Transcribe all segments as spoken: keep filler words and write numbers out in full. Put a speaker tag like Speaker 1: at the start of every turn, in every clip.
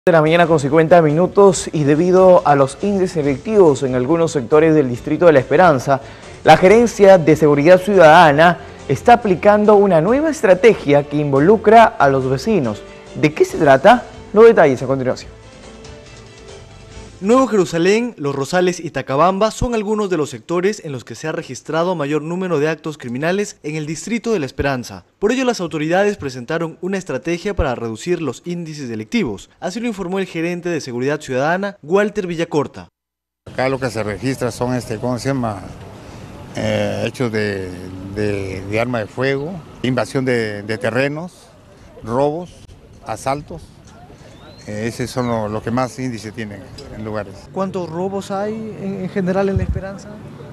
Speaker 1: De la mañana con cincuenta minutos y debido a los índices delictivos en algunos sectores del Distrito de La Esperanza, la Gerencia de Seguridad Ciudadana está aplicando una nueva estrategia que involucra a los vecinos. ¿De qué se trata? Los detalles a continuación.
Speaker 2: Nuevo Jerusalén, Los Rosales y Tacabamba son algunos de los sectores en los que se ha registrado mayor número de actos criminales en el Distrito de La Esperanza. Por ello, las autoridades presentaron una estrategia para reducir los índices delictivos. Así lo informó el gerente de Seguridad Ciudadana, Walter Villacorta.
Speaker 3: Acá lo que se registra son, este, ¿cómo se llama? Eh, hechos de, de, de arma de fuego, invasión de, de terrenos, robos, asaltos. Esos son lo, lo que más índice tienen en lugares.
Speaker 2: ¿Cuántos robos hay en, en general en La Esperanza?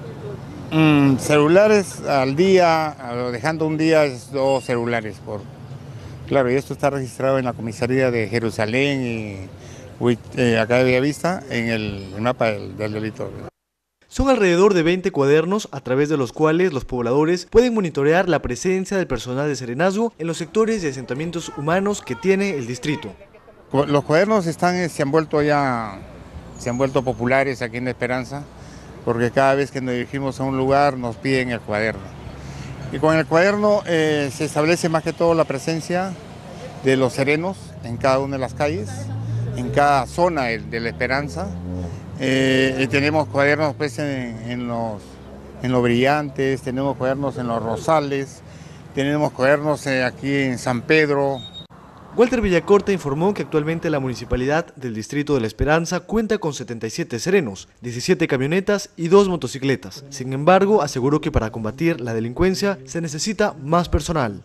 Speaker 3: Mm, celulares al día, dejando un día es dos celulares. Por, claro, y esto está registrado en la comisaría de Jerusalén y eh, acá de Bellavista en el mapa del, del delito.
Speaker 2: Son alrededor de veinte cuadernos a través de los cuales los pobladores pueden monitorear la presencia del personal de serenazgo en los sectores de asentamientos humanos que tiene el distrito.
Speaker 3: Los cuadernos están, se han vuelto ya, se han vuelto populares aquí en La Esperanza, porque cada vez que nos dirigimos a un lugar nos piden el cuaderno. Y con el cuaderno eh, se establece más que todo la presencia de los serenos en cada una de las calles, en cada zona de La Esperanza. Eh, tenemos cuadernos pues, en, en, los, en los Brillantes, tenemos cuadernos en Los Rosales, tenemos cuadernos eh, aquí en San Pedro.
Speaker 2: Walter Villacorta informó que actualmente la municipalidad del Distrito de La Esperanza cuenta con setenta y siete serenos, diecisiete camionetas y dos motocicletas. Sin embargo, aseguró que para combatir la delincuencia se necesita más personal.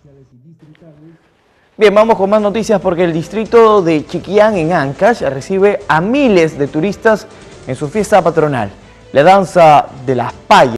Speaker 1: Bien, vamos con más noticias porque el distrito de Chiquián en Ancash recibe a miles de turistas en su fiesta patronal. La danza de las payas